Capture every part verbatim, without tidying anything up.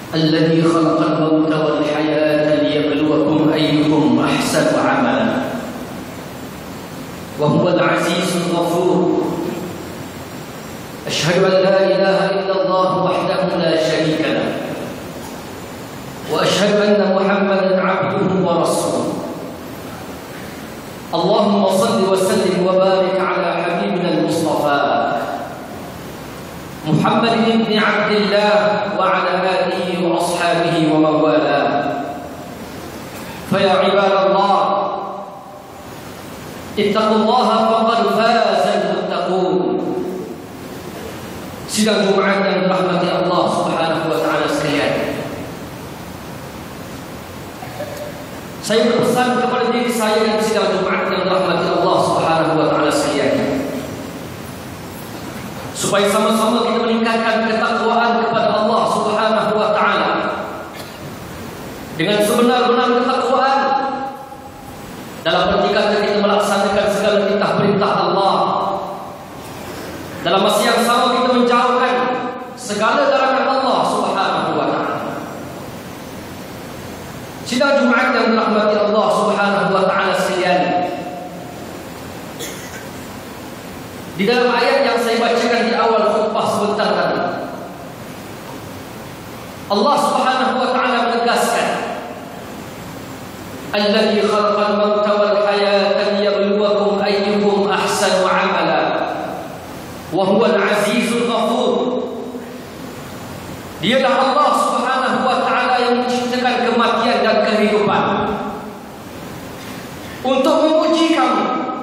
الذي خلق الموت والحياة ليبلوكم أيكم أحسن عملا وهو العزيز الغفور أشهد أن لا إله إلا الله وحده لا شريك له وأشهد أن محمدا عبده ورسوله اللهم صل وسلم وبارك على حبيبنا المصطفى محمد بن عبد الله وعلى آله وأصحابه ومن والاه فيا عباد الله اتقوا الله فقد فاز المتقون. Sidang Jumat yang dirahmati Allah Subhanahu wa taala sekalian. Saya berpesan kepada diri saya dan sidang Jumat yang dirahmati Allah Subhanahu wa taala sekalian, supaya sama-sama kita meningkatkan ketakwaan kepada Allah Subhanahu wa taala dengan sebenar-benar ketakwaan dalam pertikatan kita melaksanakan segala perintah-perintah Allah, dalam masa yang sama kita menjauhkan segala larangan Allah Subhanahu wa taala. Sidang Jumat yang dirahmati Allah Subhanahu wa taala sekalian, di dalam ayat yang saya bacakan di awal khutbah sebentar tadi, Allah Subhanahu wa taala menegaskan, "Allazi khalaqal mauta wal hayata liyabluwakum ayyukum ahsanu amala wa huwal azizul ghafur." Dialah Allah Subhanahu wa taala yang menciptakan kematian dan kehidupan untuk menguji kamu,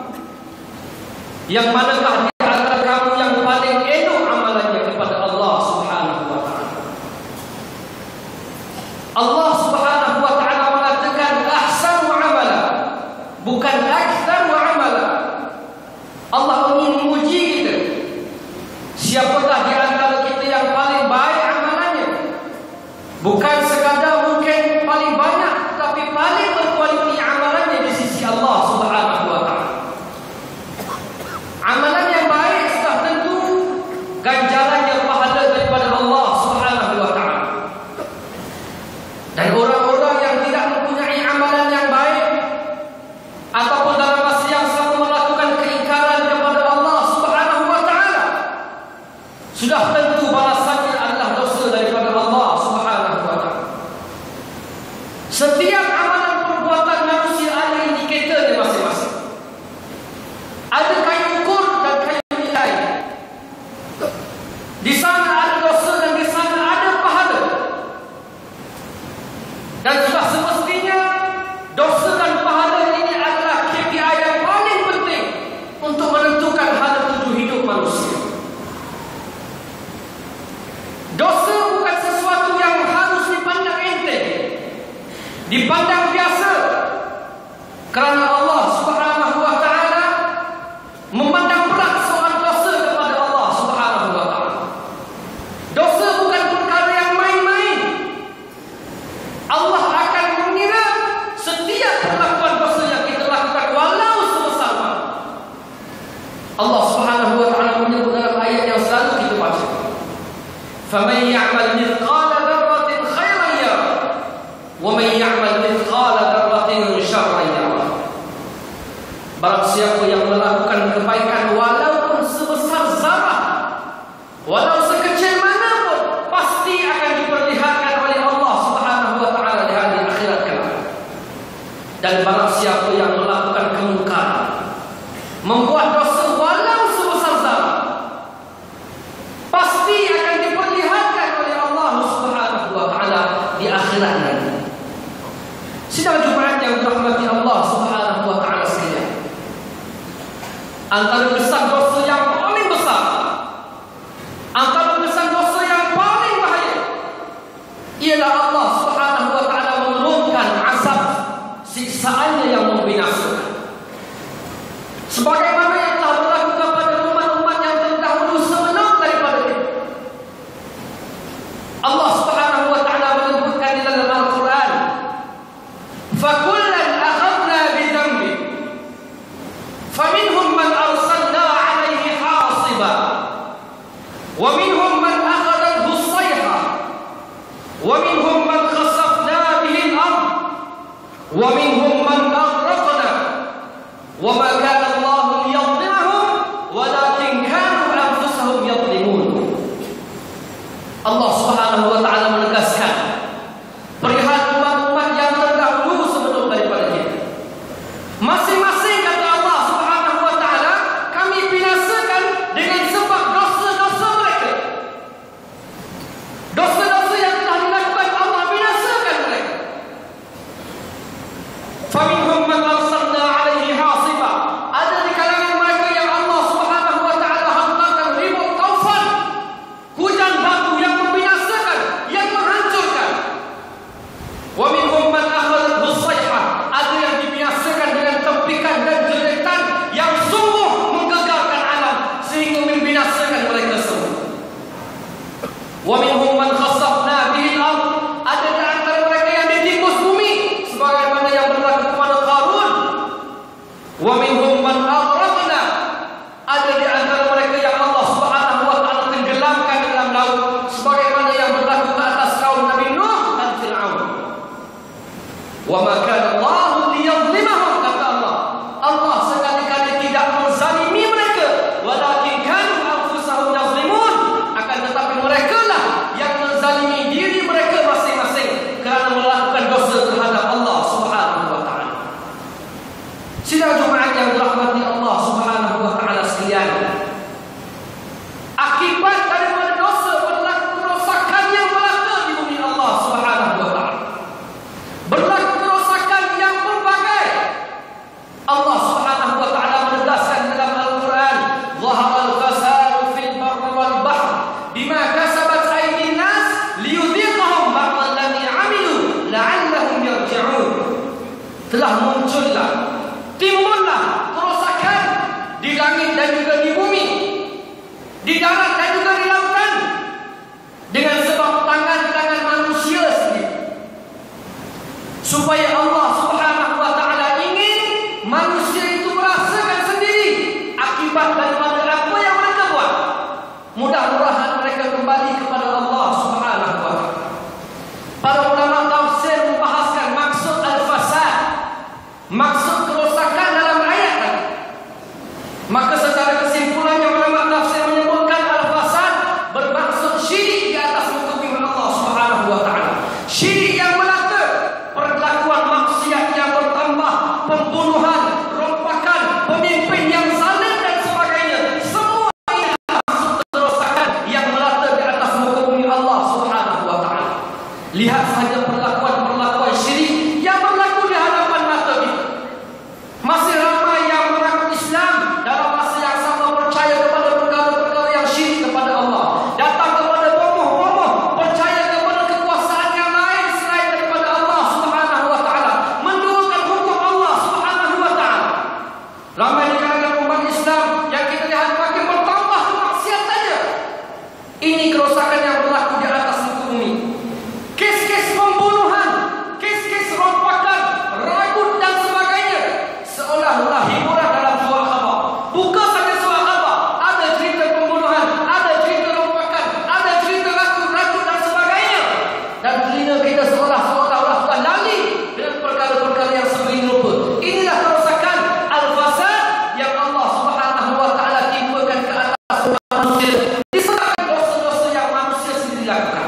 yang manakah di antara kamu yang paling elok amalannya kepada Allah Subhanahu wa taala. Allah Subhanahu wa taala mengatakan ahsanu amala, bukan aktsaru amala. Allah ingin menguji kita, siapakah di antara kita yang paling baik amalannya, bukan sekadar mungkin paling banyak, tapi paling berkualiti amalannya di sisi Allah Subhanahu wa taala. Amalan yang baik sudah tentu ganjarannya pahala daripada Allah Subhanahu wa taala. Dan orang-orang yang tidak mempunyai amalan yang baik ataupun dalam masa yang sama melakukan keingkaran kepada Allah Subhanahu wa taala, sudah tentu balasannya adalah dosa daripada Allah Subhanahu wa taala. Setiap amalan perbuatan manusia ada indikatornya masing-masing. Ada kayu ukur dan kayu nilai. Di sana ada dosa dan di sana ada pahala. Dan sudah semestinya dosa dan pahala ini adalah K P I yang paling penting untuk menentukan hala tuju hidup manusia. Dosa bukan sesuatu yang harus dipandang enteng, dipandang biasa, kerana Allah Subhanahu wa taala memandang berat soal dosa kepada Allah Subhanahu wa taala. Dosa bukan perkara yang main-main. Allah akan mengira setiap perlakuan dosa yang kita lakukan walau sebesar mana. Allah Subhanahu wa taala menyebut dalam ayat yang selalu kita baca, "Faman ya'mal mithqala dzarratin khairan yarah, wa man ya'mal mithqala dzarratin syarran yarah." Barang siapa yang melakukan kebaikan walaupun sebesar zarah, walau sekecil mana pun, pasti akan diperlihatkan oleh Allah Subhanahu wa taala di hari akhirat kelak. Dan barang siapa yang melakukan kemungkaran, membuat dosa walau sebesar zarah, pasti akan diperlihatkan oleh Allah Subhanahu wa taala di akhirat nanti. Sidang Jumat yang dirahmati Allah Subhanahu wa taala sekalian, antara besar dosa yang paling besar, antara besar dosa yang paling bahaya, ialah Allah Subhanahu wa taala menurunkan azab siksaannya yang membinasakan, sebagaimana yang telah berlaku kepada umat-umat yang terdahulu sebelum daripada kita. Allah Subhanahu wa taala menyebutkan di dalam Al-Quran, "Fakullan akhadna bi dhanbi, faminhum man arsalna 'alaihi hasiba, wa minhum man akhadathu as-sayha, wa minhum man khasafna bihi al-ard wa minhum man aghraqna wa ma kana Allah liyadhlimahum walakin kanu anfusahum yadhlimun. Allah Subhanahu wa taala menegaskan perihal umat-umat yang terdahulu sebelum daripada kita. Masing-masing kata Allah Subhanahu wa taala kami binasakan dengan sebab dosa-dosa mereka. Dosa-dosa yang telah dilakukan Allah binasakan mereka. Faminhum man arsalna alaihi hasiba. Ada di kalangan mereka yang Allah Subhanahu wa taala hantarkan ribut taufan, hujan batu yang membinasakan, yang menghancurkan. Wa minhum man akhadathu as-sayhah. Ada yang dibinasakan dengan tempikan dan jeritan yang sungguh menggegarkan alam sehingga membinasakan mereka semua. Wa minhum man khasafna bihi al-ard. Ada di antara mereka yang ditimbus bumi sebagaimana yang berlaku kepada Qarun. Wa minhum man aghraqna. Ada di antara mereka yang Allah Subhanahu wa taala tenggelamkan dalam laut sebagaimana yang berlaku ke atas kaum Nabi Nuh dan Fir'aun. Wa ma kana Allah liyadhlimahum, kata Allah. Allah sekali-kali tidak menzalimi mereka, walakin kanu anfusahum yazlimun, akan tetapi mereka lah yang menzalimi diri mereka masing-masing kerana melakukan dosa terhadap Allah Subhanahu wa taala. Sidang Jumaat yang dirahmati Allah Subhanahu wa taala sekalian, akibat daripada dosa berlaku kerosakan yang melata di bumi Allah Subhanahu wa taala. Berlaku kerosakan yang berbagai. Allah Subhanahu wa taala menegaskan dalam Al-Quran, "Dhahara al-fasadu fil barri wal bahr bima kasabat aydin nas liyudhiqahum ba'd alladhi 'amilu la'allahum yarji'un." Telah muncullah, timbullah kerosakan di langit dan juga di bumi, di darat dan juga di lautan, dengan sebab tangan-tangan manusia sendiri. Supaya Allah Subhanahu wa taala ingin manusia itu merasakan sendiri akibat daripada apa yang mereka buat. Mudah-mudahan mereka kembali kepada Allah Subhanahu wa taala. Para ulama tafsir membahaskan maksud al-fasad, maksud kerosakan dalam ayat tadi. Maka secara kesimpulannya ulama tafsir menyebutkan al-fasad bermaksud syirik di atas muka bumi Allah Subhanahu wa taala. Syirik yang melata, perlakuan maksiat yang bertambah, pembunuhan, rompakan, pemimpin yang zalim dan sebagainya. Semua ini maksud kerosakan yang melata di atas muka bumi Allah Subhanahu wa taala. Lihat saja perlakuan-perlakuan syirik yang berlaku di hadapan mata kita. Masih ramai yang mengaku Islam dalam masa yang sama percaya kepada perkara-perkara yang syirik kepada Allah. Datang kepada bomoh-bomoh, percaya kepada kekuasaan yang lain selain daripada Allah Subhanahu wa taala, menduakan hukum Allah Subhanahu wa taala. Ramai di kalangan umat Islam yang kita lihat makin bertambah kemaksiatannya. Ini kerosakan yang berlaku di atas muka bumi. Kes-kes pembunuhan, kes-kes rompakan, ragut dan sebagainya, seolah-olah hiburan dalam sebuah khabar. Bukan saja sebuah khabar, ada cerita pembunuhan, ada cerita rompakan, ada cerita ragut-ragut dan sebagainya. Dan telinga kita seolah-olah bukan lali dengan perkara-perkara yang sebegini rupa. Inilah kerosakan al-fasad yang Allah Subhanahu wa taala timpakan ke atas manusia disebabkan dosa-dosa yang manusia sendiri lakukan.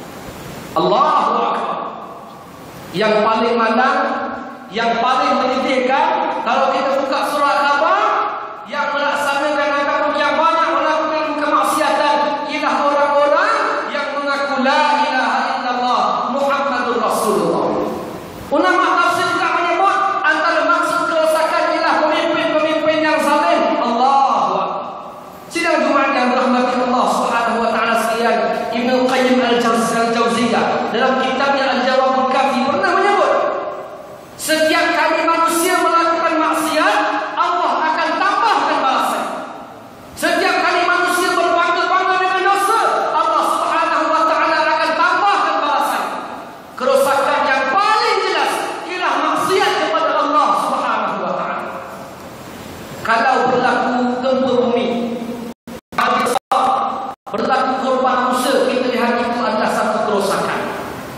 Allahu Akbar. Yang paling malang, yang paling menyedihkan, kalau kita buka surat khabar, yang melaksanakan ataupun yang banyak melakukan kemaksiatan ialah orang-orang yang mengaku la ilaha illallah Muhammadur Rasulullah. Ulama tafsir juga menyebut antara maksud kerosakan ialah pemimpin-pemimpin yang zalim. Allahu Akbar. Sidang Jumaat yang dirahmati Allah Subhanahu wa taala sekalian, Ibnu Qayyim al-Jauziyah dalam kitabnya Al-Jawabul Kafi pernah menyebut, setiap kali manusia melakukan maksiat, Allah akan tambahkan balasan. Setiap kali manusia berbangga-bangga dengan dosa, Allah Subhanahu wa taala akan tambahkan balasan. Kerosakan yang paling jelas ialah maksiat kepada Allah Subhanahu wa taala. Kalau berlaku gempa bumi, berlaku korban manusia, kita lihat itu adalah satu kerosakan.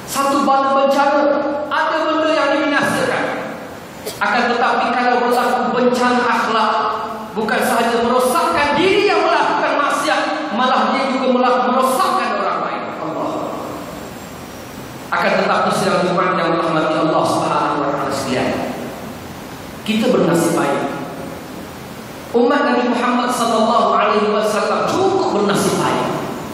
Akan tetapi kalau berlaku bencana akhlak, bukan sahaja merosakkan diri yang melakukan maksiat, malah dia juga melakukan merosakkan orang lain. Allah. Akan tetapi sidang Jumat yang dirahmati Allah Subhanahu wa taala sekalian, kita bernasib baik. Umat Nabi Muhammad sallallahu alaihi wasallam cukup bernasib baik.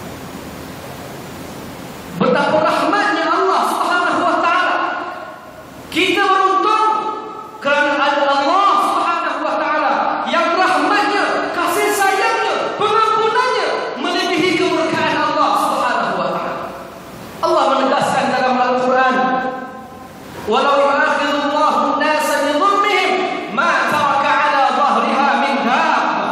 Betapa rahmatnya Allah Subhanahu wa taala. Kita beruntung kerana ada Allah Subhanahu wa taala yang rahmatnya, kasih sayangnya, pengampunannya melebihi keberkahan Allah Subhanahu wa taala. Allah menegaskan dalam Al-Quran, "Walau yu'akhidullahu an-nasa bi dhulmihim ma taraka 'ala dhahriha min dabbah,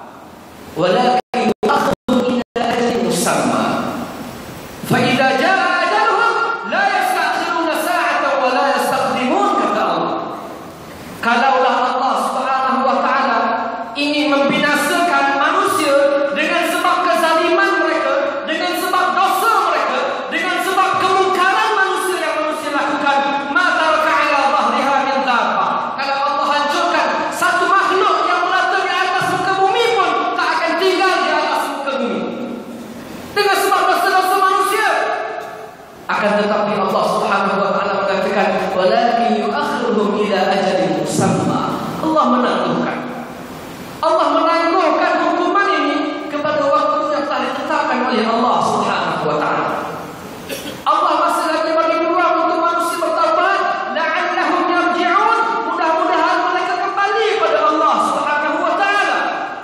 walakin yu'akhiruhum ila ajalin musamma. Fa idza jaa ajaluhum la yasta'khiruna sa'atan wa la yastaqdimun," kata Allah. Kalaulah Allah Subhanahu wa taala ingin membinasakan manusia dengan sebab kezaliman mereka, dengan sebab dosa mereka, dengan sebab kemungkaran manusia yang manusia lakukan, ma taraka 'ala dhahriha min dabbah. Kalau Allah hancurkan satu makhluk yang melata di atas muka bumi pun tak akan tinggal di atas muka bumi dengan sebab dosa-dosa manusia. Akan tetapi Allah Subhanahu wa taala mengatakan, walakin yu'akhiruhum ila ajalin musamma. Allah menangguhkan. Allah menangguhkan hukuman ini kepada waktu yang telah ditetapkan oleh Allah Subhanahu wa taala. Allah masih lagi bagi peluang untuk manusia bertaubat, la'allahum yarji'un. Mudah-mudahan mereka kembali pada Allah Subhanahu wa taala.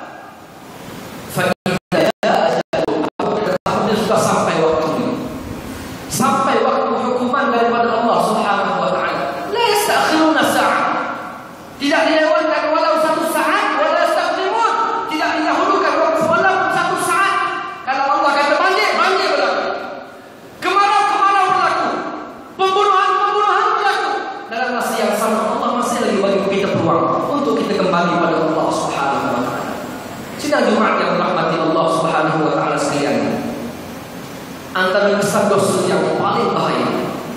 Fa idza jaa ajaluhum, apabila sudah sampai waktunya, sampai waktu hukuman daripada Allah Subhanahu wa taala, la yastakhiruna sa'ah. Tidak dilewatkan walau satu saat, wala yastaqdimun. Tidak didahulukan walaupun satu saat. Kalau Allah kata banjir, banjir berlaku. Kemarau-kemarau berlaku. Pembunuhan-pembunuhan berlaku. Dalam masa yang sama Allah masih lagi bagi kita peluang untuk kita kembali pada Allah Subhanahu wa taala. Sidang Jumat yang dirahmati Allah Subhanahu wa taala sekalian, antara besar dosa yang paling bahaya,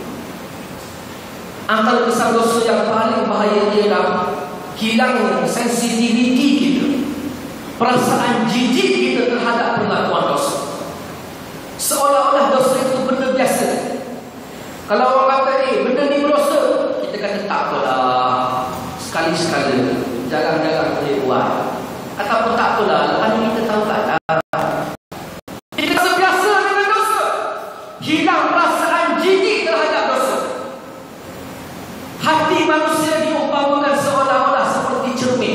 antara besar dosa yang paling bahaya ialah hilang sensitiviti kita, perasaan jijik kita terhadap perlakuan dosa. Seolah-olah dosa itu benda biasa. Kalau orang kata, eh benda ni berdosa, kita kata tak apalah, sekali-sekala jarang-jarang boleh buat. Ataupun tak apalah, lepas ni kita tahu tak ada. Kita terbiasa dengan dosa, hilang perasaan jijik terhadap dosa. Hati manusia diumpamakan seolah-olah seperti cermin.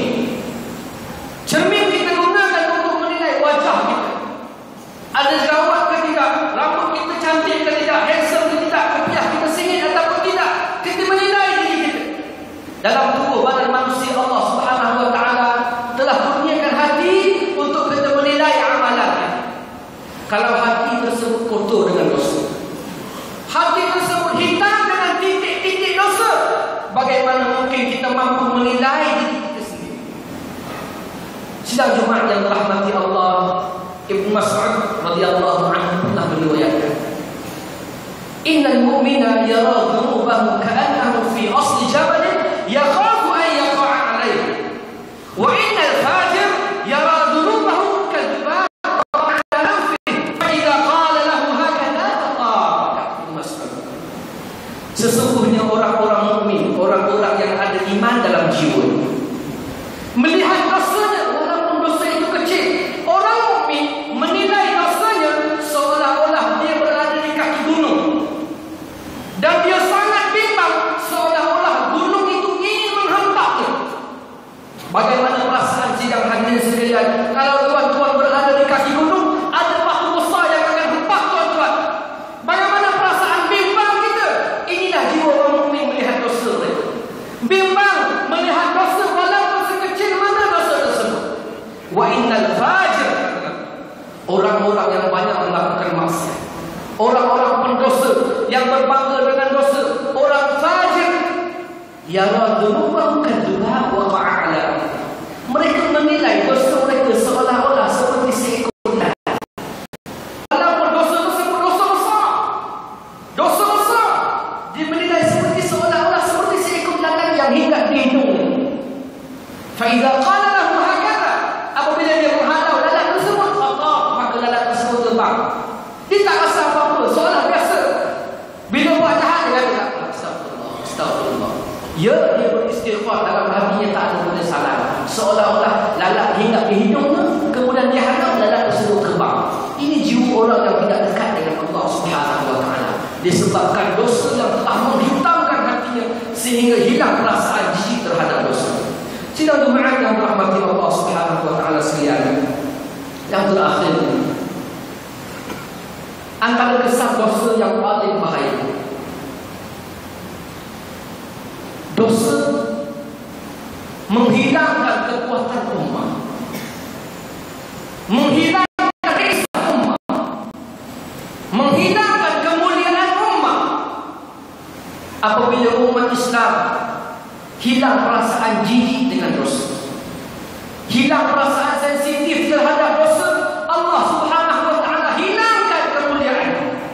Cermin kita gunakan untuk menilai wajah kita. Ada jerawat ke tidak, rambut kita cantik ke tidak, handsome ke tidak, kepiah kita singit ataupun tidak. Kita menilai diri kita. Dalam tubuh badan manusia, Allah Subhanahu wa taala telah kurniakan hati untuk kita menilai amalan kita. Kalau hati tersebut kotor dengan dosa, hati tersebut hitam dengan titik-titik dosa, bagaimana mungkin kita mampu menilai diri kita sendiri? Sidang Jumat yang dirahmati Allah, Ibnu Mas'ud radhiyallahu anhu pernah meriwayatkan, innal mu'mina yara dhunubahu ka'annahu fi asli jabalin yakhafu an yaqa'a alayhi, wa innal fajir yara dhunubahu kadhibatan ala nafsihi fa idza qala lahu hakadha taqab. Ibnu Mas'ud, sesungguhnya orang-orang mukmin, orang-orang yang ada iman dalam jiwa, melihat dosanya walaupun dosa itu kecil. Orang mukmin menilai dosanya seolah-olah dia berada di kaki gunung, dan dia sangat bimbang seolah-olah gunung itu ingin menghentaknya. Bagaimana perasaan sidang hadirin sekalian kalau tuan-tuan berada di kaki gunung, ada batu besar yang akan hempak tuan-tuan? Bagaimana perasaan bimbang kita? Inilah jiwa orang mukmin melihat dosa mereka. Bimbang melihat dosa walaupun sekecil mana dosa tersebut. Wa innal fajir, orang-orang yang banyak melakukan maksiat, orang-orang pendosa yang berbangga dengan dosa, orang fajir, yara dhunubahu kadhibatan wa qa'ala. Mereka menilai dosa mereka seolah-olah seperti seekor ular. Walaupun dosa tersebut dosa besar, dosa besar, dia menilai seperti seolah-olah seperti seekor ular yang hinggap di hidung Faiza qala lahu hakadha, apabila dia menghalau lalat tersebut, Allah, maka lalat tersebut terbang. Dia tak rasa apa-apa, seolah biasa. Bila buat jahat dia kata astagfirullah, astagfirullah. Ya, dia beristighfar, dalam hatinya tak ada benda salah. Seolah-olah lalat hinggap di hidungnya, kemudian dia halau lalat tersebut terbang. Ini jiwa orang yang tidak dekat dengan Allah Subhanahu wa taala. Disebabkan dosa yang telah menghitamkan hatinya sehingga hilang perasaan jijik terhadap dosa. Sidang jemaah yang dirahmati Allah Subhanahu wa taala sekalian. Yang terakhir, antara kesan dosa yang paling bahaya, dosa menghilangkan kekuatan umat, menghilangkan kisah umat, menghilangkan kemuliaan umat. Apabila umat Islam hilang perasaan jijik dengan dosa, hilang perasaan sensitif terhadap dosa, Allah Subhanahu wa taala hilangkan kemuliaan,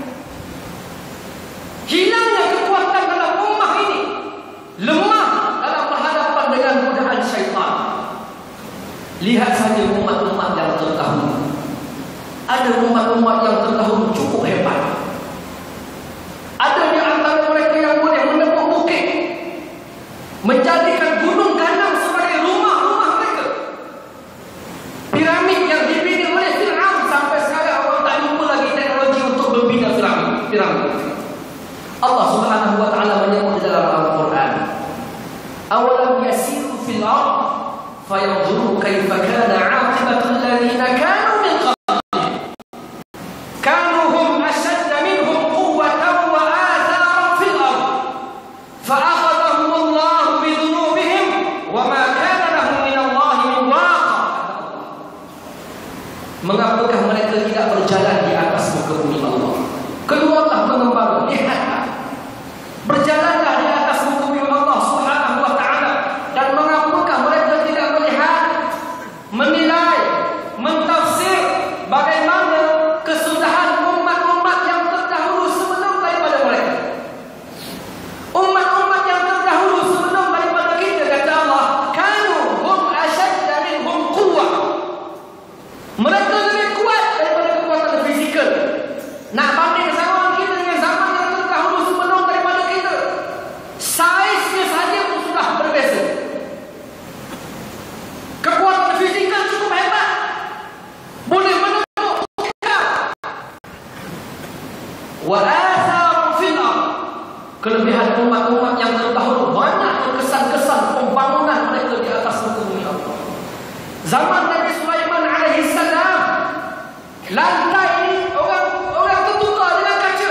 hilangnya kekuatan dalam ummah ini, lemah dalam berhadapan dengan godaan syaitan. Lihat saja umat-umat yang terdahulu. Ada umat-umat yang terdahulu cukup hebat. Ada di antara mereka yang boleh menembus bukit, menjadikan gunung ganang sebagai rumah-rumah mereka. Piramid yang dibina oleh Fir'aun, sampai sekarang orang tak lupa lagi teknologi untuk membina piramid. Piramid. Allah Subhanahu wa taala menyebut dalam Al-Quran, awalam yasiru fil ard fayanzuru kaifa kana 'aqibatu alladhina kanu min qablihim kanu hum ashadda minhum quwwatan wa atharan fil ard fa akhadhahum Allah bi dhunubihim wa ma kana lahum min Allah min waq. Mengapakah mereka tidak berjalan di atas muka bumi Allah? Keluarlah mengembara, lihatlah, berjalanlah di atas muka bumi Allah Subhanahu wa taala, dan mengapakah mereka tidak melihat, menilai, mentafsir bagaimana kesudahan umat-umat yang terdahulu sebelum daripada mereka. Umat-umat yang terdahulu sebelum daripada kita, kata Allah, kanu hum ashadda minhum quwwah. Mereka lebih kuat daripada kekuatan fizikal. Nak banding zaman kita dengan zaman yang terdahulu sebelum daripada kita, saiznya saja pun sudah berbeza. Kekuatan fizikal cukup hebat, boleh menembus kita. Wa atharu fil ard, kelebihan umat-umat yang terdahulu banyak kesan-kesan pembangunan mereka di atas muka bumi Allah. Zaman Nabi Sulaiman alaihi salam, lantai ini orang orang tertukar dengan kaca.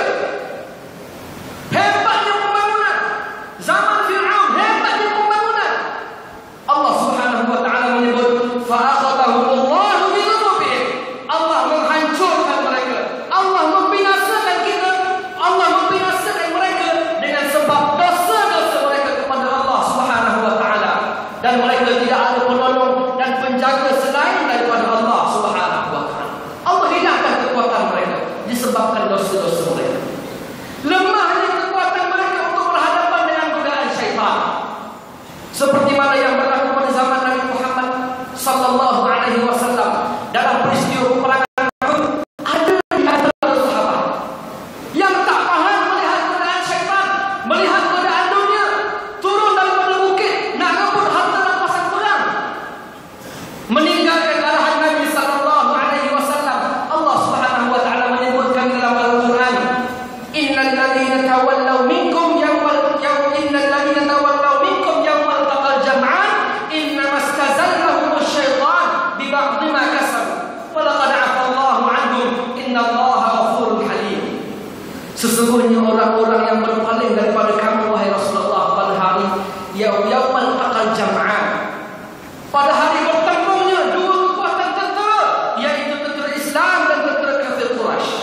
Hebatnya pembangunan. Zaman Fir'aun, hebatnya pembangunan. Allah Subhanahu wa taala menyebut fa akhadahumullahu bi dhunubihim. Allah menghancurkan mereka. Allah membinasakan kita. Allah membinasakan mereka dengan sebab dosa-dosa mereka kepada Allah Subhanahu wa taala. Dan mereka tidak ada penolong dan penjaga selain daripada Allah Subhanahu wa taala. Allah hilangkan kekuatan mereka disebabkan dosa-dosa mereka. Lemahnya kekuatan mereka untuk berhadapan dengan godaan syaitan. Seperti mana yang berlaku pada zaman Nabi Muhammad sallallahu alaihi wasallam dalam peristiwa peperangan Uhud. Ada di antara sahabat yang tak tahan melihat godaan syaitan, melihat godaan dunia, turun daripada bukit nak rebut harta rampasan perang, meninggalkan arahan Nabi sallallahu alaihi wasallam. Allah Subhanahu wa taala menyebutkan dalam Al-Quran, innal ladzina tawallaw minkum yawmal yawm innal ladzina tawallaw minkum yawmal taqal jam'an innama istazallahum asy-syaitan bi ba'dhi ma kasabu wa laqad 'afa Allahu 'anhum innallaha ghafurun halim. Sesungguhnya orang-orang yang berpaling daripada kamu wahai Rasulullah pada hari yawmal taqal jam'an, pada hari bertemunya dua kekuatan tentera, yaitu tentera Islam dan tentera kafir Quraisy.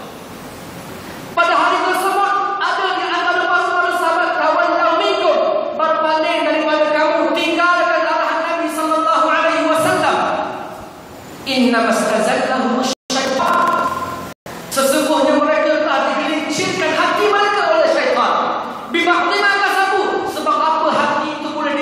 Pada hari tersebut ada di antara para sahabat tawallaw minkum, berpaling daripada kamu, tinggalkan arahan Nabi sallallahu alaihi wasallam. Inna mastazallahum syaitan, sesungguhnya mereka telah digelincirkan hati mereka oleh syaitan. Bi ba'dhi ma kasabu, sebab apa hati itu boleh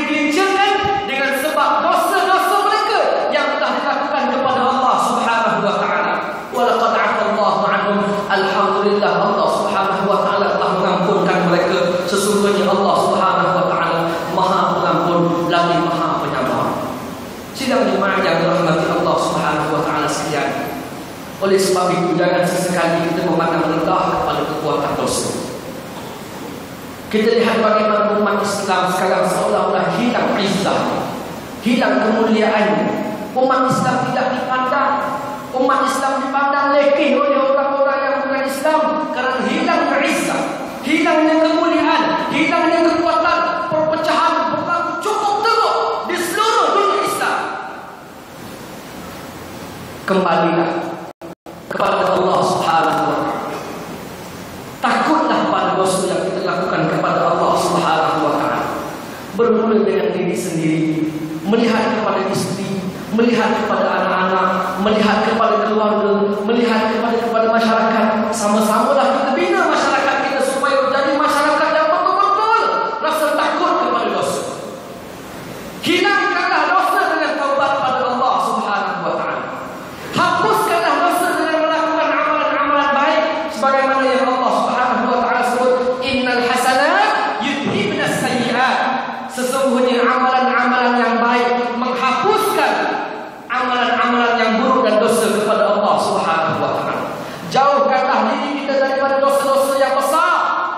sebab itu jangan sesekali kita memandang rendah kepada kekuatan dosa. Kita lihat bagaimana umat Islam sekarang seolah-olah hilang izzah, hilang kemuliaan. Umat Islam tidak dipandang. Umat Islam dipandang lekeh oleh orang-orang yang bukan Islam kerana hilang izzah, hilangnya kemuliaan, hilangnya kekuatan. Perpecahan berlaku cukup teruk di seluruh dunia Islam. Kembalilah kepada Allah Subhanahu wa taala. Takutlah pada dosa yang kita lakukan kepada Allah Subhanahu wa taala. Bermula dengan diri sendiri, melihat kepada istri, melihat kepada anak-anak, melihat kepada keluarga, melihat kepada kepada masyarakat. Sama-samalah kita bina masyarakat kita supaya menjadi masyarakat yang betul-betul rasa takut kepada dosa. Hilangkanlah dosa dengan taubat pada Allah Subhanahu wa taala. Hapuskanlah dosa dengan melakukan amalan-amalan baik sebagaimana yang Allah Subhanahu wa taala sebut, innal hasanat yudhibnas sayyi'at. Sesungguhnya amalan-amalan yang baik menghapuskan amalan-amalan yang buruk dan dosa kepada Allah Subhanahu wa taala. Jauhkanlah diri kita daripada dosa-dosa yang besar.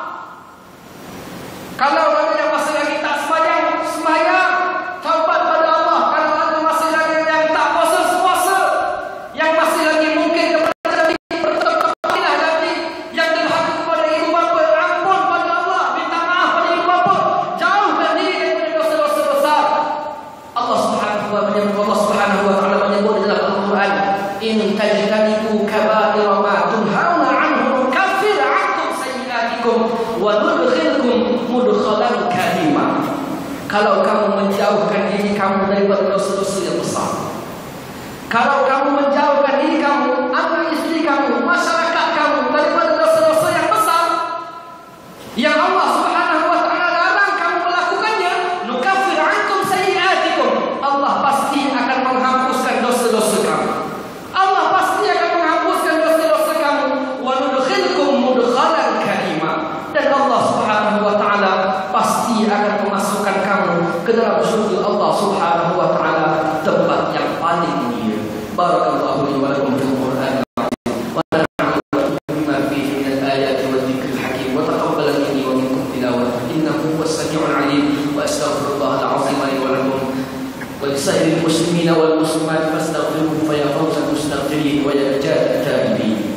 Kalau ada yang masih lagi tak sembahyang, sembahyang, taubat pada Allah. Kalau ada masih lagi yang tak puasa, puasa. Yang masih lagi mungkin kepada bertepatilah nanti, yang derhaka kepada ibu bapa, ampun pada Allah, minta maaf pada ibu bapa. Jauhkan diri daripada dosa-dosa besar. Allah Subhanahu wa taala Allah Subhanahu wa taala menyebut dalam Al-Quran, in tajtanibu kaba'ira ma tunhauna anhu nukaffir 'ankum sayyi'atikum wa nudkhilkum mudkhalan karima. Kalau kamu menjauhkan diri kamu daripada dosa-dosa yang besar, kalau kamu menjauhkan diri kamu, anak istri kamu, masyarakat kamu daripada dosa-dosa yang besar yang Allah Subhanahu wa taala larang kamu melakukannya, nukaffir 'ankum sayyi'atikum. Allah pasti akan menghapuskan dosa-dosa kamu. Allah pasti akan menghapuskan dosa-dosa kamu. Wa nudkhilkum mudkhalan karima. Dan Allah Subhanahu wa taala pasti akan memasukkan kamu ke dalam surga Allah Subhanahu wa taala, tempat yang paling mulia. Barakallahu li wa lakum fil Qur'an wa nafa'ani bima fihi min al-ayati wa dhikril hakim wa taqabbal minni wa minkum tilawah innahu huwas samiul 'alim wa astaghfirullah al-'azim li wa lakum wa lisa'iril muslimina wal muslimat fastaghfiruhu fa ya fawzal mustaghfirin wa ya najat at-taibin.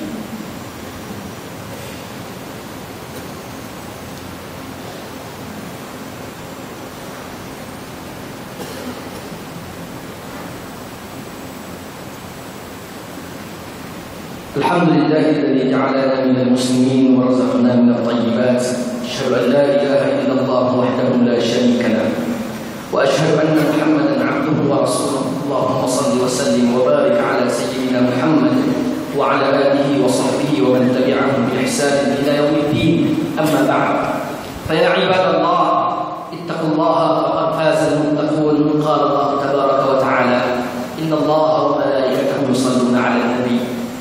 الحمد لله الذي جعلنا من المسلمين ورزقنا من الطيبات. أشهد أن لا إله إلا الله وحده لا شريك له وأشهد أن محمدا عبده ورسوله. اللهم صل وسلم وبارك على سيدنا محمد وعلى آله وصحبه ومن تبعهم بإحسان إلى يوم الدين. أما بعد، فيا عباد الله اتقوا الله فقد فاز المتقون. قال الله تبارك وتعالى إن الله وملائكته يصلون على النبي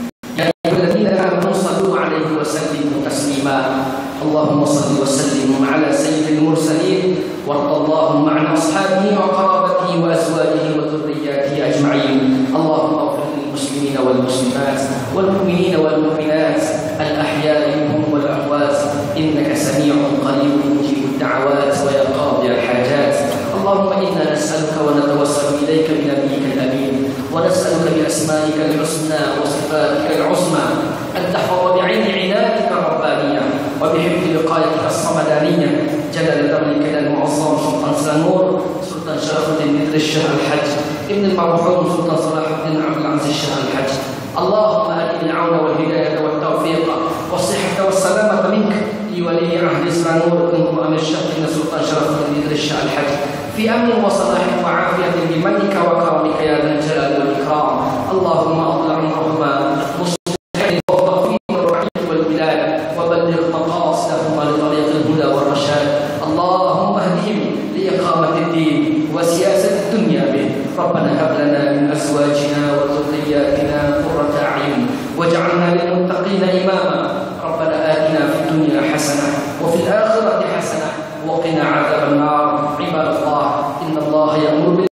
الذين آمنوا صلوا عليه وسلموا تسليما. اللهم صل وسلم على سيد المرسلين وارض اللهم عن أصحابه وقرابته وأزواجه وذرياته أجمعين. اللهم اغفر للمسلمين والمسلمات والمؤمنين والمؤمنات الأحياء منهم والأموات إنك سميع قريب مجيب الدعوات ويا قاضي الحاجات. اللهم إنا نسألك ونتوسل إليك بنبيك الأمين ونسألك بأسمائك الحسنى وصفاتك العظمى أن تحفظ بعين عنايتك الربانية وبحفظ وقايتك الصمدانية جلال ملكك المعظم سلطان سنور سلطان شرف الدين مثل الشهر الحج ابن المرحوم سلطان صلاح الدين عبد العزيز الشهر الحج. اللهم أدم العون والهداية والتوفيق والصحة والسلامة منك لولي عهد سنور بن أمير الشهر سلطان شرف الدين مثل الشهر الحج في أمن وصلاح وعافية بمنك وكرمك يا ذا الجلال والإكرام. اللهم أطل عمرهما مصلحين وفقهم الرعية والبلاد وبلغ مقاصدهما لطريق الهدى والرشاد. اللهم اهدهم لإقامة الدين وسياسة الدنيا به. ربنا هب لنا من أزواجنا وذرياتنا قرة أعين واجعلنا للمتقين إماما. ربنا آتنا في الدنيا حسنة وفي الآخرة حسنة وقنا عذاب النار. عباد الله إن الله يأمر